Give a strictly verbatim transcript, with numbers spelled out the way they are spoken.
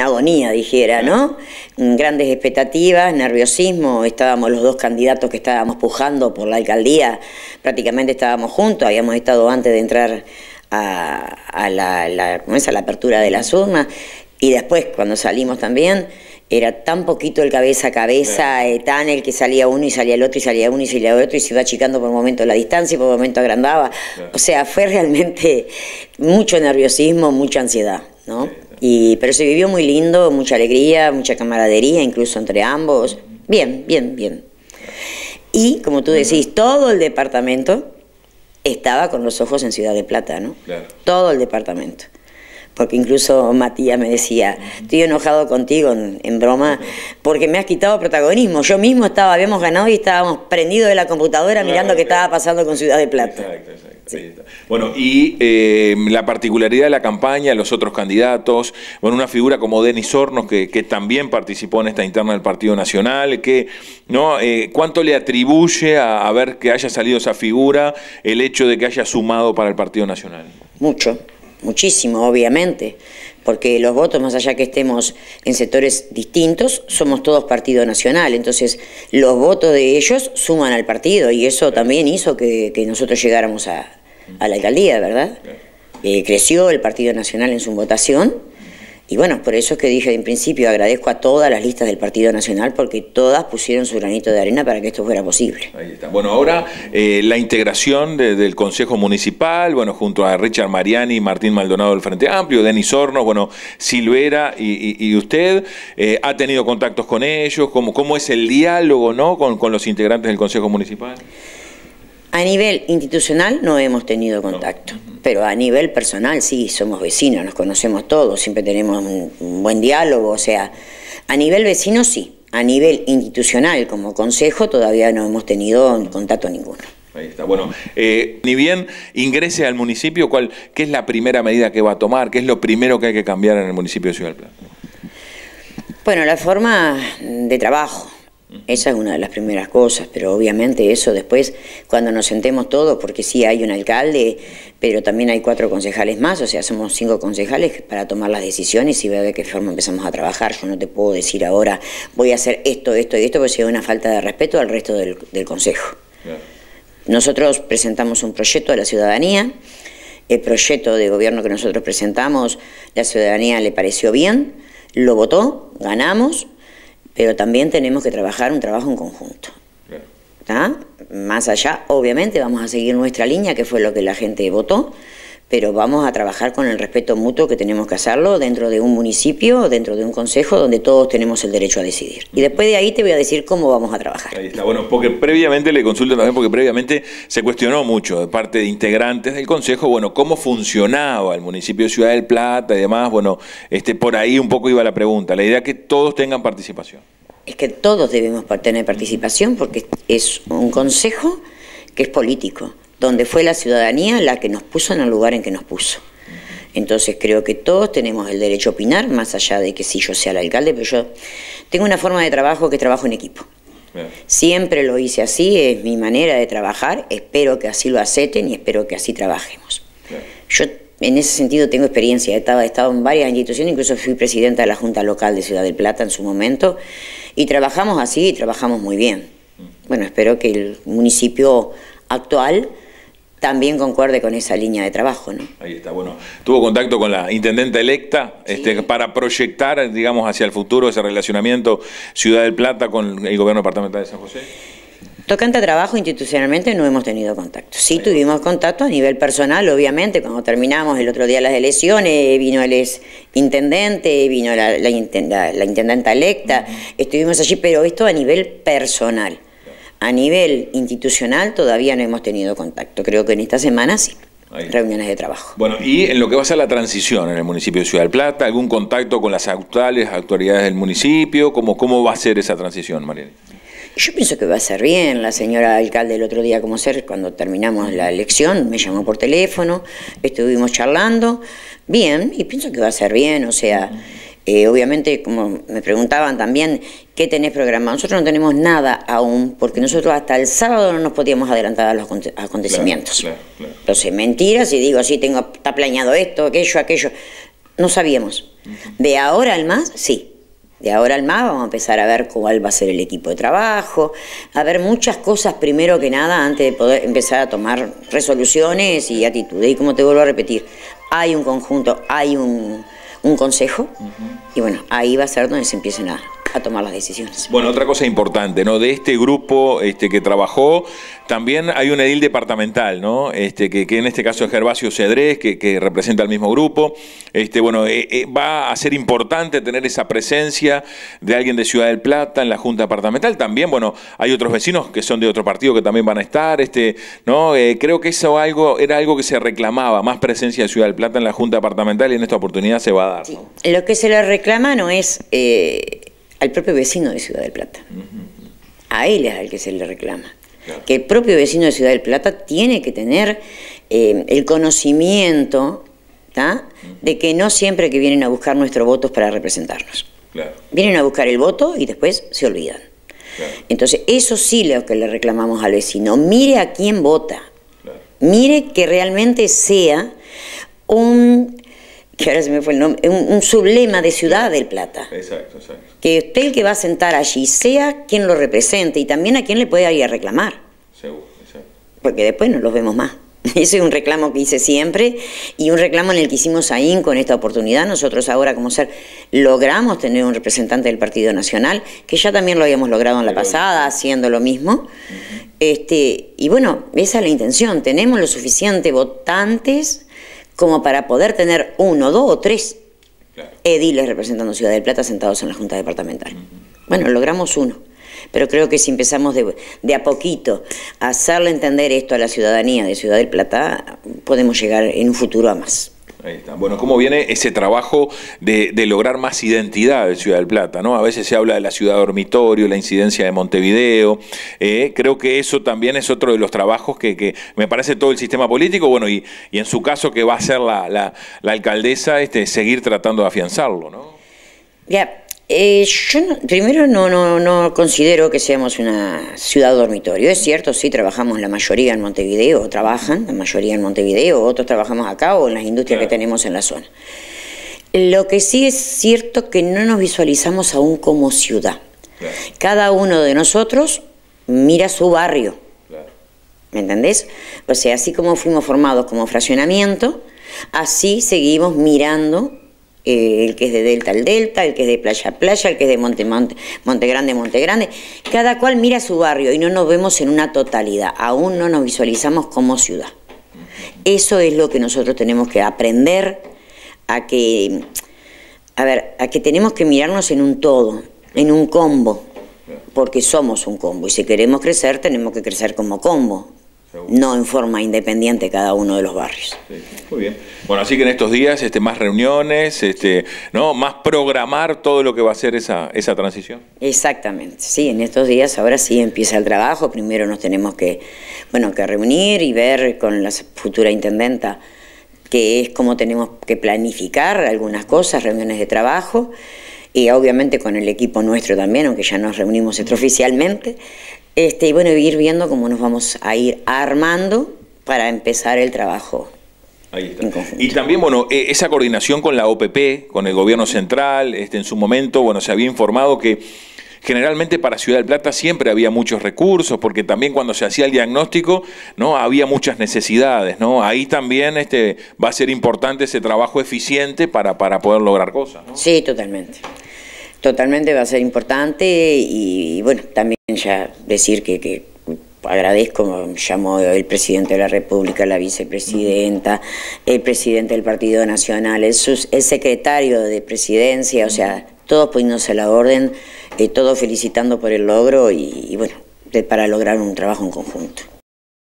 agonía, dijera, ¿no? Grandes expectativas, nerviosismo, estábamos los dos candidatos que estábamos pujando por la alcaldía, prácticamente estábamos juntos, habíamos estado antes de entrar a, a, la, la, ¿cómo es? a la apertura de las urnas, y después cuando salimos también, era tan poquito el cabeza a cabeza, eh, tan el que salía uno y salía el otro y salía uno y salía el otro y se iba achicando por un momento la distancia y por un momento agrandaba. Claro. O sea, fue realmente mucho nerviosismo, mucha ansiedad, ¿no? Y, pero se vivió muy lindo, mucha alegría, mucha camaradería, incluso entre ambos. Bien, bien, bien. Y, como tú decís, todo el departamento estaba con los ojos en Ciudad de Plata, ¿no? Claro. Todo el departamento. Porque incluso Matías me decía, estoy enojado contigo en, en broma, porque me has quitado protagonismo. Yo mismo estaba, habíamos ganado y estábamos prendidos de la computadora claro, mirando qué estaba pasando con Ciudad de Plata. Exacto, exacto. Sí. Ahí está. Bueno, y eh, la particularidad de la campaña, los otros candidatos, bueno, una figura como Denis Hornos, que, que también participó en esta interna del Partido Nacional, que, ¿no? Eh, ¿cuánto le atribuye a, a ver que haya salido esa figura el hecho de que haya sumado para el Partido Nacional? Mucho. Muchísimo, obviamente, porque los votos, más allá que estemos en sectores distintos, somos todos Partido Nacional, entonces los votos de ellos suman al partido y eso también hizo que, que nosotros llegáramos a, a la alcaldía, ¿verdad? Eh, creció el Partido Nacional en su votación y bueno, por eso es que dije en principio agradezco a todas las listas del Partido Nacional porque todas pusieron su granito de arena para que esto fuera posible. Ahí está. Bueno, ahora eh, la integración de, del Consejo Municipal, bueno, junto a Richard Mariani, Martín Maldonado del Frente Amplio, Denis Hornos, bueno, Silvera y, y, y usted, eh, ¿ha tenido contactos con ellos? ¿Cómo, cómo es el diálogo, ¿no? con, con los integrantes del Consejo Municipal? A nivel institucional no hemos tenido contacto, no. Pero a nivel personal sí, somos vecinos, nos conocemos todos, siempre tenemos un, un buen diálogo, o sea, a nivel vecino sí, a nivel institucional como consejo todavía no hemos tenido contacto ninguno. Ahí está. Bueno, eh, ni bien ingrese al municipio, ¿cuál, ¿qué es la primera medida que va a tomar? ¿Qué es lo primero que hay que cambiar en el municipio de Ciudad del Plata? Bueno, la forma de trabajo. Esa es una de las primeras cosas, pero obviamente eso después, cuando nos sentemos todos, porque sí hay un alcalde, pero también hay cuatro concejales más, o sea, somos cinco concejales para tomar las decisiones y ver de qué forma empezamos a trabajar. Yo no te puedo decir ahora, voy a hacer esto, esto y esto, porque sería una falta de respeto al resto del, del consejo. Claro. Nosotros presentamos un proyecto a la ciudadanía, el proyecto de gobierno que nosotros presentamos, la ciudadanía le pareció bien, lo votó, ganamos, pero también tenemos que trabajar un trabajo en conjunto. ¿Tá? Más allá, obviamente, vamos a seguir nuestra línea, que fue lo que la gente votó, pero vamos a trabajar con el respeto mutuo que tenemos que hacerlo dentro de un municipio, dentro de un consejo, donde todos tenemos el derecho a decidir. Y después de ahí te voy a decir cómo vamos a trabajar. Ahí está, bueno, porque previamente, le consulto también, porque previamente se cuestionó mucho de parte de integrantes del consejo, bueno, cómo funcionaba el municipio de Ciudad del Plata y demás, bueno, este, por ahí un poco iba la pregunta, la idea es que todos tengan participación. Es que todos debemos tener participación porque es un consejo que es político, donde fue la ciudadanía la que nos puso en el lugar en que nos puso. Entonces creo que todos tenemos el derecho a opinar, más allá de que si yo sea el alcalde, pero yo tengo una forma de trabajo que trabajo en equipo. Bien. Siempre lo hice así, es mi manera de trabajar, espero que así lo acepten y espero que así trabajemos. Bien. Yo en ese sentido tengo experiencia, he estado, he estado en varias instituciones, incluso fui presidenta de la Junta Local de Ciudad del Plata en su momento, y trabajamos así y trabajamos muy bien. Bueno, espero que el municipio actual también concuerde con esa línea de trabajo, ¿no? Ahí está, bueno. ¿Tuvo contacto con la intendenta electa sí. este, para proyectar, digamos, hacia el futuro ese relacionamiento Ciudad del Plata con el gobierno departamental de San José? Tocante a trabajo, institucionalmente no hemos tenido contacto. Sí Ahí tuvimos va. contacto a nivel personal, obviamente, cuando terminamos el otro día las elecciones, vino el ex intendente, vino la, la, la, la intendenta electa, uh-huh. estuvimos allí, pero esto a nivel personal. A nivel institucional todavía no hemos tenido contacto. Creo que en esta semana sí. Ahí. Reuniones de trabajo. Bueno, y en lo que va a ser la transición en el municipio de Ciudad del Plata, ¿algún contacto con las actuales autoridades del municipio? ¿Cómo, cómo va a ser esa transición, Mariani? Yo pienso que va a ser bien. La señora alcalde el otro día, como ser, cuando terminamos la elección, me llamó por teléfono, estuvimos charlando, bien, y pienso que va a ser bien, o sea... Eh, obviamente, como me preguntaban también, ¿qué tenés programado? Nosotros no tenemos nada aún, porque nosotros hasta el sábado no nos podíamos adelantar a los acontecimientos. Claro, claro, claro. Entonces, mentiras, y digo, sí, tengo, está planeado esto, aquello, aquello. no sabíamos. De ahora al más, sí. De ahora al más vamos a empezar a ver cuál va a ser el equipo de trabajo, a ver muchas cosas primero que nada antes de poder empezar a tomar resoluciones y actitudes. Y como te vuelvo a repetir, hay un conjunto, hay un, un consejo, uh-huh. y bueno, ahí va a ser donde se empiecen a, a tomar las decisiones. Bueno, otra cosa importante, ¿no? De este grupo este, que trabajó, también hay un edil departamental, ¿no? Este, que, que en este caso es Gervasio Cedrés, que, que representa al mismo grupo. Este, bueno, eh, eh, va a ser importante tener esa presencia de alguien de Ciudad del Plata en la Junta Departamental. También, bueno, hay otros vecinos que son de otro partido que también van a estar, este, ¿no? Eh, creo que eso algo, era algo que se reclamaba, más presencia de Ciudad del Plata en la Junta Departamental, y en esta oportunidad se va a dar, ¿no? Sí. Lo que se le reclama no es eh, al propio vecino de Ciudad del Plata. Uh-huh. A él es al que se le reclama. Claro. Que el propio vecino de Ciudad del Plata tiene que tener eh, el conocimiento, ¿tá? Uh-huh. de que no siempre que vienen a buscar nuestros votos para representarnos. Claro. Vienen a buscar el voto y después se olvidan. Claro. Entonces, eso sí es lo que le reclamamos al vecino. Mire a quién vota. Claro. Mire que realmente sea un... que ahora se me fue el nombre, un, un sublema de Ciudad del Plata. Exacto, exacto. Que usted el que va a sentar allí sea quien lo represente y también a quien le pueda ir a reclamar. Seguro, exacto. Porque después no los vemos más. Ese es un reclamo que hice siempre y un reclamo en el que hicimos ahí con esta oportunidad. Nosotros ahora como ser logramos tener un representante del Partido Nacional, que ya también lo habíamos logrado en la Pero, pasada, haciendo lo mismo. Uh-huh. este, y bueno, esa es la intención. Tenemos lo suficiente votantes como para poder tener uno, dos o tres claro. ediles representando Ciudad del Plata sentados en la Junta Departamental. Uh-huh. Bueno, logramos uno, pero creo que si empezamos de, de a poquito a hacerle entender esto a la ciudadanía de Ciudad del Plata, podemos llegar en un futuro a más. Ahí está. Bueno, ¿cómo viene ese trabajo de, de lograr más identidad de Ciudad del Plata, ¿no? A veces se habla de la ciudad dormitorio, la incidencia de Montevideo. Eh, creo que eso también es otro de los trabajos que, que me parece todo el sistema político, bueno, y, y en su caso que va a ser la, la, la alcaldesa, este, seguir tratando de afianzarlo, ¿no? Ya. Eh, yo no, primero no, no, no considero que seamos una ciudad dormitorio. Es cierto, sí, trabajamos la mayoría en Montevideo, o trabajan la mayoría en Montevideo, otros trabajamos acá o en las industrias claro. que tenemos en la zona. Lo que sí es cierto que no nos visualizamos aún como ciudad. Claro. Cada uno de nosotros mira su barrio. Claro. ¿Me entendés? O sea, así como fuimos formados como fraccionamiento, así seguimos mirando. Eh, el que es de Delta al Delta, el que es de Playa a Playa, el que es de Monte, Monte, Monte Grande, Monte Grande. Cada cual mira su barrio y no nos vemos en una totalidad. Aún no nos visualizamos como ciudad. Eso es lo que nosotros tenemos que aprender a que, a ver, a que tenemos que mirarnos en un todo, en un combo, porque somos un combo y si queremos crecer tenemos que crecer como combo. No en forma independiente cada uno de los barrios. Sí, muy bien. Bueno, así que en estos días este, más reuniones, este, ¿no? Más programar todo lo que va a ser esa, esa transición. Exactamente, sí, en estos días ahora sí empieza el trabajo. Primero nos tenemos que, bueno, que reunir y ver con la futura intendenta que es cómo tenemos que planificar algunas cosas, reuniones de trabajo, y obviamente con el equipo nuestro también, aunque ya nos reunimos extraoficialmente. Este, y bueno, ir viendo cómo nos vamos a ir armando para empezar el trabajo. Ahí está. Y también, bueno, esa coordinación con la O P P, con el gobierno central, este, en su momento, bueno, se había informado que generalmente para Ciudad del Plata siempre había muchos recursos, porque también cuando se hacía el diagnóstico, ¿no? Había muchas necesidades, ¿no? Ahí también este, va a ser importante ese trabajo eficiente para, para poder lograr cosas, ¿no? Sí, totalmente. Totalmente va a ser importante y, y bueno, también ya decir que, que agradezco, llamó el presidente de la República, la vicepresidenta, el presidente del Partido Nacional, el, el secretario de Presidencia, o sea, todos poniéndose a la orden, eh, todos felicitando por el logro y, y bueno, de, para lograr un trabajo en conjunto.